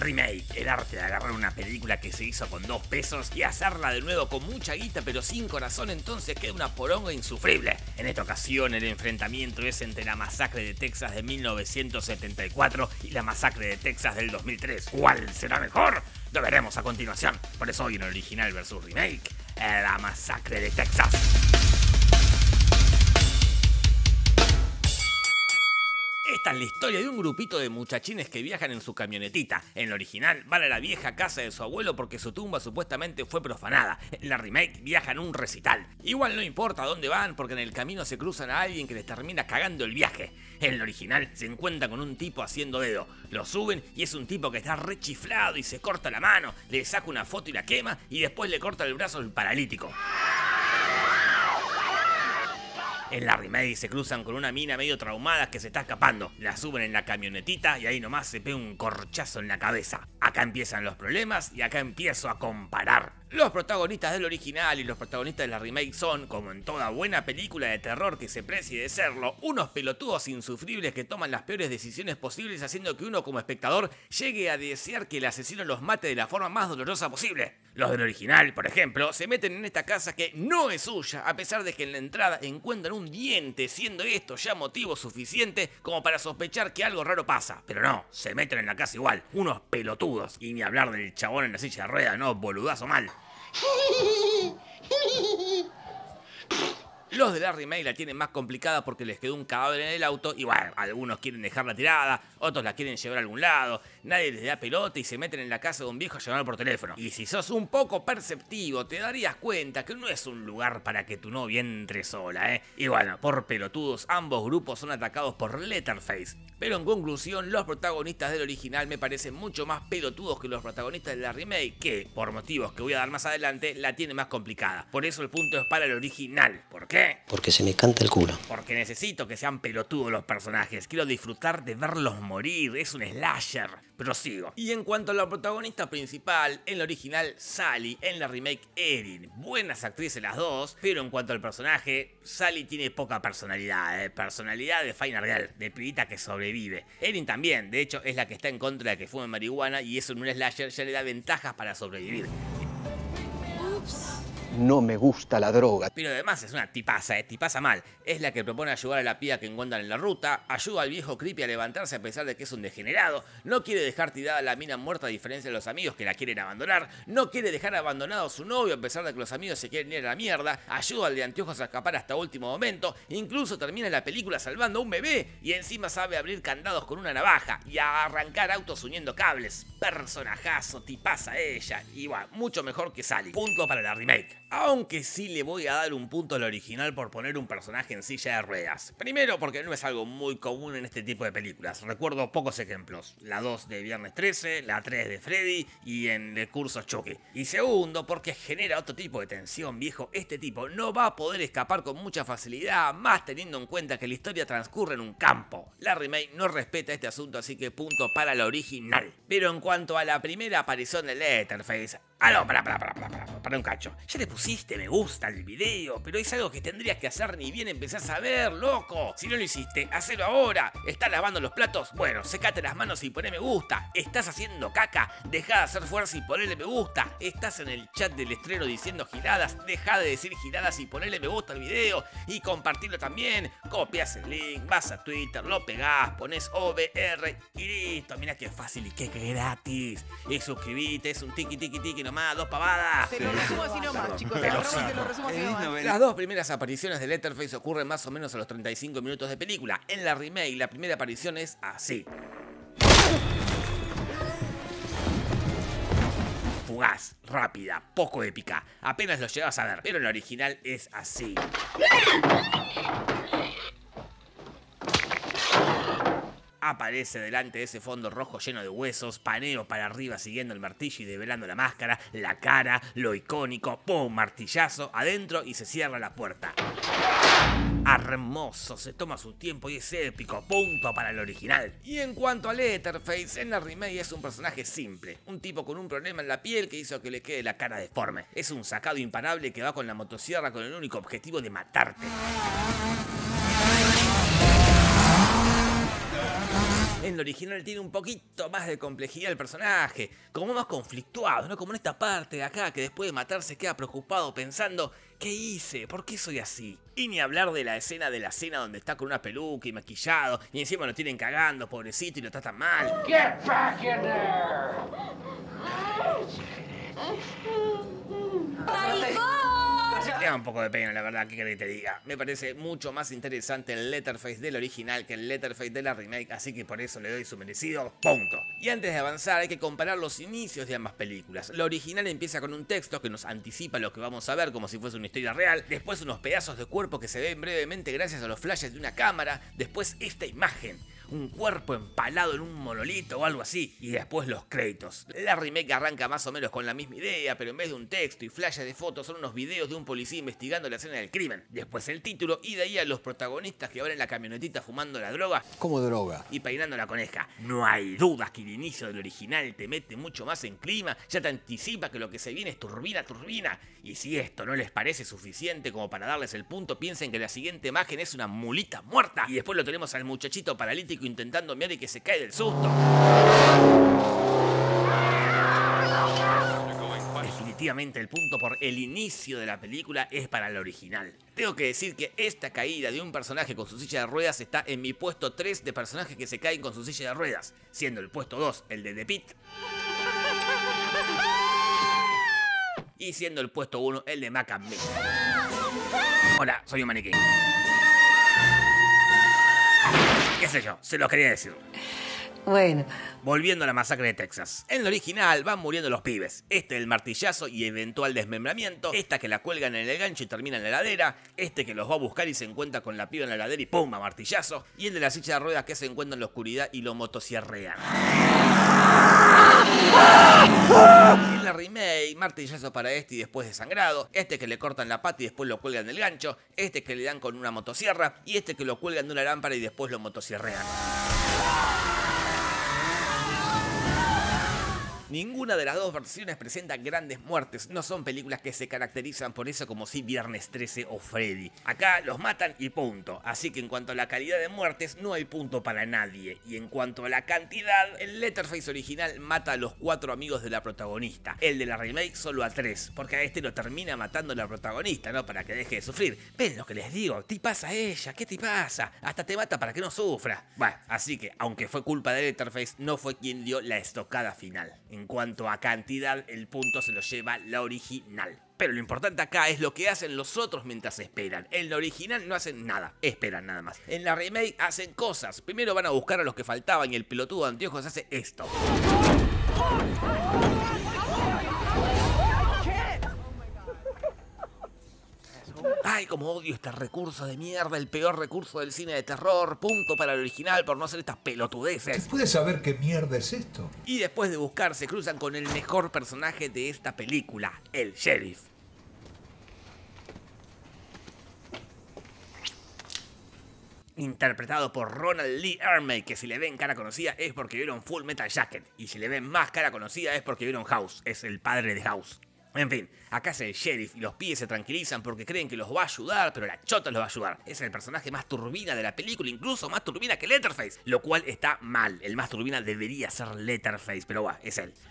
Remake, el arte de agarrar una película que se hizo con 2 pesos y hacerla de nuevo con mucha guita pero sin corazón, entonces queda una poronga insufrible. En esta ocasión el enfrentamiento es entre la masacre de Texas de 1974 y la masacre de Texas del 2003. ¿Cuál será mejor? Lo veremos a continuación. Por eso hoy en Original vs Remake, la masacre de Texas. Esta es la historia de un grupito de muchachines que viajan en su camionetita. En la original van a la vieja casa de su abuelo porque su tumba supuestamente fue profanada. En la remake viajan a un recital. Igual no importa dónde van porque en el camino se cruzan a alguien que les termina cagando el viaje. En la original se encuentran con un tipo haciendo dedo. Lo suben y es un tipo que está rechiflado y se corta la mano, le saca una foto y la quema y después le corta el brazo al paralítico. En la remake se cruzan con una mina medio traumada que se está escapando. La suben en la camionetita y ahí nomás se pega un corchazo en la cabeza. Acá empiezan los problemas y acá empiezo a comparar. Los protagonistas del original y los protagonistas de la remake son, como en toda buena película de terror que se precie de serlo, unos pelotudos insufribles que toman las peores decisiones posibles, haciendo que uno como espectador llegue a desear que el asesino los mate de la forma más dolorosa posible. Los del original, por ejemplo, se meten en esta casa que no es suya, a pesar de que en la entrada encuentran un diente, siendo esto ya motivo suficiente como para sospechar que algo raro pasa. Pero no, se meten en la casa igual, unos pelotudos. Y ni hablar del chabón en la silla de ruedas, no, boludazo mal. Los de la remake la tienen más complicada porque les quedó un cadáver en el auto y bueno, algunos quieren dejarla tirada, otros la quieren llevar a algún lado, nadie les da pelota y se meten en la casa de un viejo a llamar por teléfono. Y si sos un poco perceptivo te darías cuenta que no es un lugar para que tu novia entre sola, Y bueno, por pelotudos, ambos grupos son atacados por Letterface. Pero en conclusión, los protagonistas del original me parecen mucho más pelotudos que los protagonistas de la remake, que, por motivos que voy a dar más adelante, la tiene más complicada. Por eso el punto es para el original. ¿Por qué? Porque se me canta el culo. Porque necesito que sean pelotudos los personajes. Quiero disfrutar de verlos morir. Es un slasher. Prosigo. Y en cuanto a la protagonista principal, en la original Sally, en la remake Erin. Buenas actrices las dos, pero en cuanto al personaje, Sally tiene poca personalidad. Personalidad de Final Girl, de pibita que sobrevive. Erin también, de hecho es la que está en contra de que fume marihuana y eso en un slasher ya le da ventajas para sobrevivir. No me gusta la droga. Pero además es una tipaza, tipaza mal. Es la que propone ayudar a la piba que encuentran en la ruta, ayuda al viejo creepy a levantarse a pesar de que es un degenerado, no quiere dejar tirada a la mina muerta a diferencia de los amigos que la quieren abandonar, no quiere dejar abandonado a su novio a pesar de que los amigos se quieren ir a la mierda, ayuda al de anteojos a escapar hasta último momento, incluso termina la película salvando a un bebé y encima sabe abrir candados con una navaja y a arrancar autos uniendo cables. Personajazo, tipaza ella, y bueno, mucho mejor que Sally. Punto para la remake. Aunque sí le voy a dar un punto al original por poner un personaje en silla de ruedas. Primero porque no es algo muy común en este tipo de películas. Recuerdo pocos ejemplos. La 2 de Viernes 13, la 3 de Freddy y en el curso Chucky. Y segundo porque genera otro tipo de tensión, viejo. Este tipo no va a poder escapar con mucha facilidad, más teniendo en cuenta que la historia transcurre en un campo. La remake no respeta este asunto, así que punto para la original. Pero en cuanto a la primera aparición de Letterface... no, para un cacho. Ya le pusiste me gusta al video, pero es algo que tendrías que hacer ni bien empezás a ver, loco. Si no lo hiciste, hacelo ahora. ¿Estás lavando los platos? Bueno, secate las manos y poné me gusta. ¿Estás haciendo caca? Deja de hacer fuerza y ponele me gusta. ¿Estás en el chat del estreno diciendo giradas? Deja de decir giradas y ponele me gusta al video y compartirlo también. Copias el link, vas a Twitter, lo pegás, pones OBR y listo. Mirá qué fácil y qué gratis. Y suscribite, es un tiki tiki tiki nomás, 2 pavadas. Te lo resumo así nomás, chicos. Te lo resumo así nomás. Las 2 primeras apariciones de Letterface ocurren más o menos a los 35 minutos de película. En la remake, la primera aparición es así. Fugaz, rápida, poco épica. Apenas lo llegas a ver, pero en la original es así. Aparece delante de ese fondo rojo lleno de huesos, paneo para arriba siguiendo el martillo y develando la máscara, la cara, lo icónico, ¡pum! Martillazo adentro y se cierra la puerta. Hermoso, se toma su tiempo y es épico, punto para el original. Y en cuanto a Letterface, en la remake es un personaje simple, un tipo con un problema en la piel que hizo que le quede la cara deforme. Es un sacado imparable que va con la motosierra con el único objetivo de matarte. En el original tiene un poquito más de complejidad el personaje, como más conflictuado, ¿no? Como en esta parte de acá que después de matar se queda preocupado pensando ¿qué hice? ¿Por qué soy así? Y ni hablar de la escena donde está con una peluca y maquillado y encima lo tienen cagando, pobrecito, y lo tratan mal. Get back in there! Me da un poco de pena, la verdad, ¿qué querés que te diga? Me parece mucho más interesante el Leatherface del original que el Leatherface de la remake, así que por eso le doy su merecido punto. Y antes de avanzar hay que comparar los inicios de ambas películas. La original empieza con un texto que nos anticipa lo que vamos a ver como si fuese una historia real, después unos pedazos de cuerpo que se ven brevemente gracias a los flashes de una cámara, después esta imagen, un cuerpo empalado en un monolito o algo así, y después los créditos. La remake arranca más o menos con la misma idea, pero en vez de un texto y flashes de fotos son unos videos de un policía investigando la escena del crimen. Después el título y de ahí a los protagonistas que van en la camionetita fumando la droga. ¿Cómo droga? Y peinando la coneja. No hay dudas que el inicio del original te mete mucho más en clima, ya te anticipa que lo que se viene es turbina. Y si esto no les parece suficiente como para darles el punto, piensen que la siguiente imagen es una mulita muerta. Y después lo tenemos al muchachito paralítico intentando mear y que se cae del susto. Definitivamente el punto por el inicio de la película es para el original. Tengo que decir que esta caída de un personaje con su silla de ruedas está en mi puesto 3 de personajes que se caen con su silla de ruedas, siendo el puesto 2 el de The Pit y siendo el puesto 1 el de Mac and Me. Hola, soy un maniquí. ¿Qué sé yo? Se los quería decir. Bueno. Volviendo a la masacre de Texas. En el original van muriendo los pibes. Este el martillazo y eventual desmembramiento. Esta que la cuelgan en el gancho y termina en la heladera. Este que los va a buscar y se encuentra con la piba en la heladera y ¡pum! Martillazo. Y el de la silla de ruedas que se encuentra en la oscuridad y lo motosierrean. En la remake, martillazo para este y después desangrado. Este que le cortan la pata y después lo cuelgan del gancho. Este que le dan con una motosierra. Y este que lo cuelgan de una lámpara y después lo motosierrean. Ninguna de las dos versiones presenta grandes muertes, no son películas que se caracterizan por eso como si Viernes 13 o Freddy. Acá los matan y punto, así que en cuanto a la calidad de muertes no hay punto para nadie. Y en cuanto a la cantidad, el Leatherface original mata a los 4 amigos de la protagonista, el de la remake solo a 3, porque a este lo termina matando la protagonista, ¿no? Para que deje de sufrir. ¿Ven lo que les digo? ¿Te pasa a ella? ¿Qué te pasa? Hasta te mata para que no sufra. Bueno, así que, aunque fue culpa de Leatherface, no fue quien dio la estocada final. En cuanto a cantidad, el punto se lo lleva la original. Pero lo importante acá es lo que hacen los otros mientras esperan. En la original no hacen nada, esperan nada más. En la remake hacen cosas. Primero van a buscar a los que faltaban y el pelotudo de anteojos hace esto. Ay, como odio este recurso de mierda, el peor recurso del cine de terror. Punto para el original por no hacer estas pelotudeces. ¿Puedes saber qué mierda es esto? Y después de buscar se cruzan con el mejor personaje de esta película, el sheriff. Interpretado por Ronald Lee Ermey, que si le ven cara conocida es porque vieron Full Metal Jacket. Y si le ven más cara conocida es porque vieron House, es el padre de House. En fin, acá es el sheriff y los pibes se tranquilizan porque creen que los va a ayudar, pero la chota los va a ayudar. Es el personaje más turbina de la película, incluso más turbina que Leatherface, lo cual está mal. El más turbina debería ser Leatherface, pero va, es él.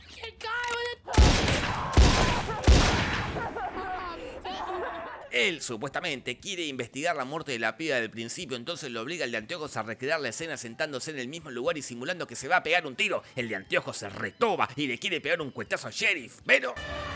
Él, supuestamente, quiere investigar la muerte de la piba del principio, entonces lo obliga al de anteojos a recrear la escena sentándose en el mismo lugar y simulando que se va a pegar un tiro. El de anteojos se retoba y le quiere pegar un cuetazo al sheriff, pero...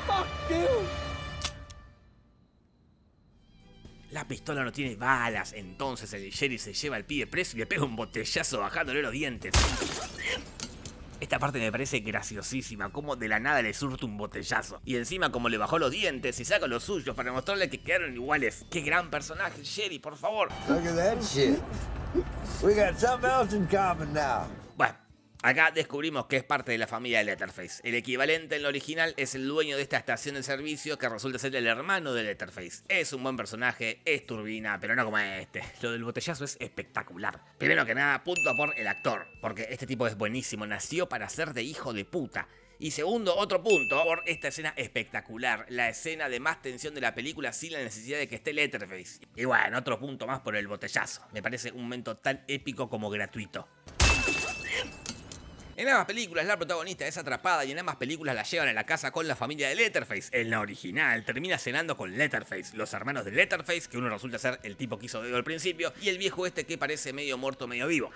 la pistola no tiene balas, entonces el sheriff se lleva al pibe preso y le pega un botellazo bajándole los dientes. Esta parte me parece graciosísima, como de la nada le surte un botellazo. Y encima como le bajó los dientes y saca los suyos para mostrarle que quedaron iguales. ¡Qué gran personaje, Sherry, por favor! Look at that shit. We got something else in common now. Bueno, acá descubrimos que es parte de la familia de Leatherface. El equivalente en lo original es el dueño de esta estación de servicio que resulta ser el hermano de Leatherface. Es un buen personaje, es turbina, pero no como este. Lo del botellazo es espectacular. Primero que nada, punto por el actor, porque este tipo es buenísimo, nació para ser de hijo de puta. Y segundo, otro punto por esta escena espectacular, la escena de más tensión de la película sin la necesidad de que esté Leatherface. Y bueno, otro punto más por el botellazo. Me parece un momento tan épico como gratuito. En ambas películas la protagonista es atrapada y en ambas películas la llevan a la casa con la familia de Leatherface. En la original termina cenando con Leatherface, los hermanos de Leatherface, que uno resulta ser el tipo que hizo dedo al principio, y el viejo este que parece medio muerto, medio vivo.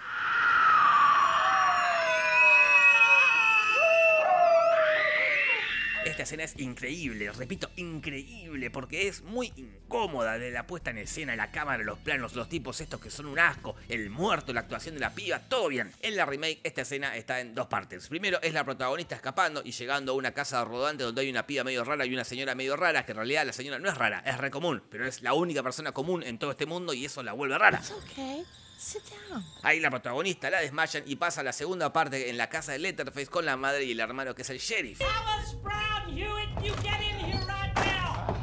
Esta escena es increíble, repito, increíble, porque es muy incómoda de la puesta en escena, la cámara, los planos, los tipos estos que son un asco, el muerto, la actuación de la piba, todo bien. En la remake esta escena está en dos partes. Primero es la protagonista escapando y llegando a una casa rodante donde hay una piba medio rara y una señora medio rara, que en realidad la señora no es rara, es re común, pero es la única persona común en todo este mundo y eso la vuelve rara. Ahí la protagonista la desmayan y pasa a la segunda parte en la casa de Leatherface con la madre y el hermano que es el sheriff. Alice Brown Hewitt, you get in here right now.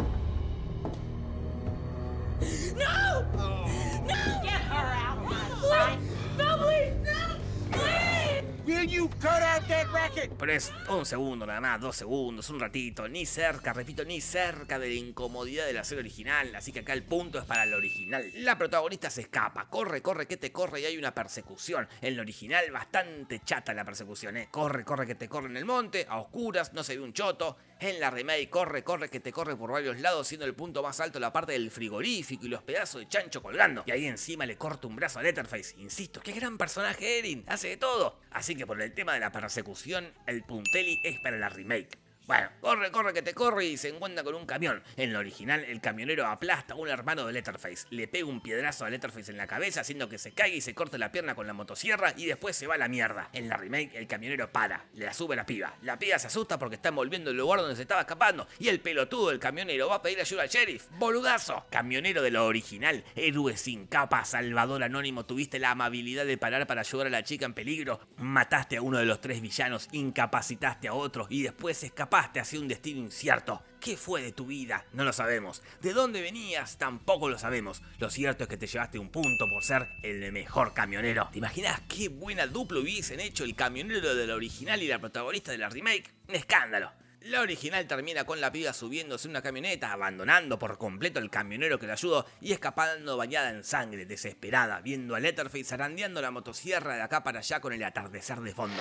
No! No! Get her out of my sight. No, please, no, please. Will you cut out that racket? Pero es un segundo nada más, 2 segundos, un ratito, ni cerca, repito, ni cerca de la incomodidad de la serie original, así que acá el punto es para el original. La protagonista se escapa, corre, que te corre y hay una persecución. En el original bastante chata la persecución, corre, que te corre en el monte, a oscuras, no se ve un choto. En la remake corre, que te corre por varios lados, siendo el punto más alto la parte del frigorífico y los pedazos de chancho colgando. Y ahí encima le corta un brazo a Leatherface. Insisto, qué gran personaje Erin, hace de todo. Así que por el tema de la persecución, el punteli es para la remake. Bueno, corre, que te corre y se encuentra con un camión. En lo original, el camionero aplasta a un hermano de Leatherface. Le pega un piedrazo a Leatherface en la cabeza, haciendo que se caiga y se corte la pierna con la motosierra y después se va a la mierda. En la remake, el camionero para, le la sube a la piba. La piba se asusta porque está envolviendo el lugar donde se estaba escapando. Y el pelotudo del camionero va a pedir ayuda al sheriff. ¡Boludazo! Camionero de lo original, héroe sin capa, salvador anónimo, tuviste la amabilidad de parar para ayudar a la chica en peligro. Mataste a uno de los 3 villanos, incapacitaste a otro y después escapaste hacia un destino incierto. ¿Qué fue de tu vida? No lo sabemos. ¿De dónde venías? Tampoco lo sabemos. Lo cierto es que te llevaste un punto por ser el mejor camionero. ¿Te imaginas qué buena dupla hubiesen hecho el camionero de la original y la protagonista de la remake? Un escándalo. La original termina con la piba subiéndose en una camioneta, abandonando por completo al camionero que la ayudó y escapando bañada en sangre, desesperada, viendo a Leatherface zarandeando la motosierra de acá para allá con el atardecer de fondo.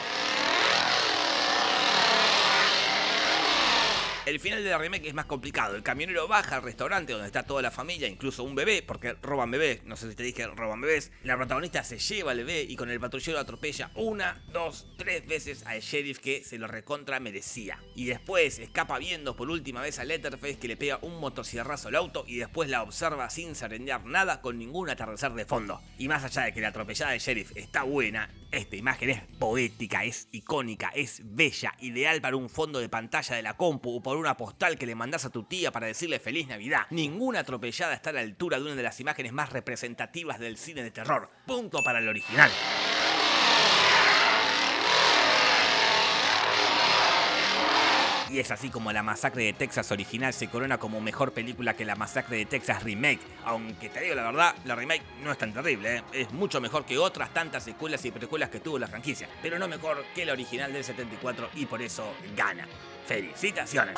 El final de la remake es más complicado. El camionero baja al restaurante donde está toda la familia, incluso un bebé, porque roban bebés. No sé si te dije, roban bebés. La protagonista se lleva al bebé y con el patrullero atropella 1, 2, 3 veces al sheriff que se lo recontra merecía. Y después escapa viendo por última vez a Leatherface que le pega un motosierrazo al auto y después la observa sin zarandear nada con ningún atardecer de fondo. Y más allá de que la atropellada del sheriff está buena, esta imagen es poética, es icónica, es bella, ideal para un fondo de pantalla de la compu o por una postal que le mandás a tu tía para decirle feliz Navidad. Ninguna atropellada está a la altura de una de las imágenes más representativas del cine de terror. Punto para el original. Y es así como La Masacre de Texas original se corona como mejor película que La Masacre de Texas remake. Aunque te digo la verdad, la remake no es tan terrible, Es mucho mejor que otras tantas secuelas y precuelas que tuvo la franquicia. Pero no mejor que la original del 74 y por eso gana. ¡Felicitaciones!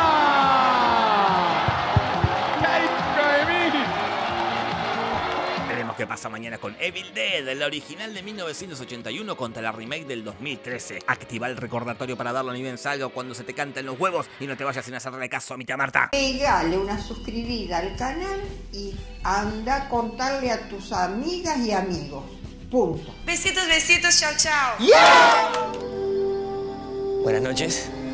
Veremos qué pasa mañana con Evil Dead, la original de 1981 contra la remake del 2013. Activa el recordatorio para verlo ni bien salga o cuando se te canten los huevos y no te vayas sin hacerle caso a mi tía Marta. Pegale una suscribida al canal y anda a contarle a tus amigas y amigos. Punto. Besitos, chao, chao. ¡Yeah! Buenas noches.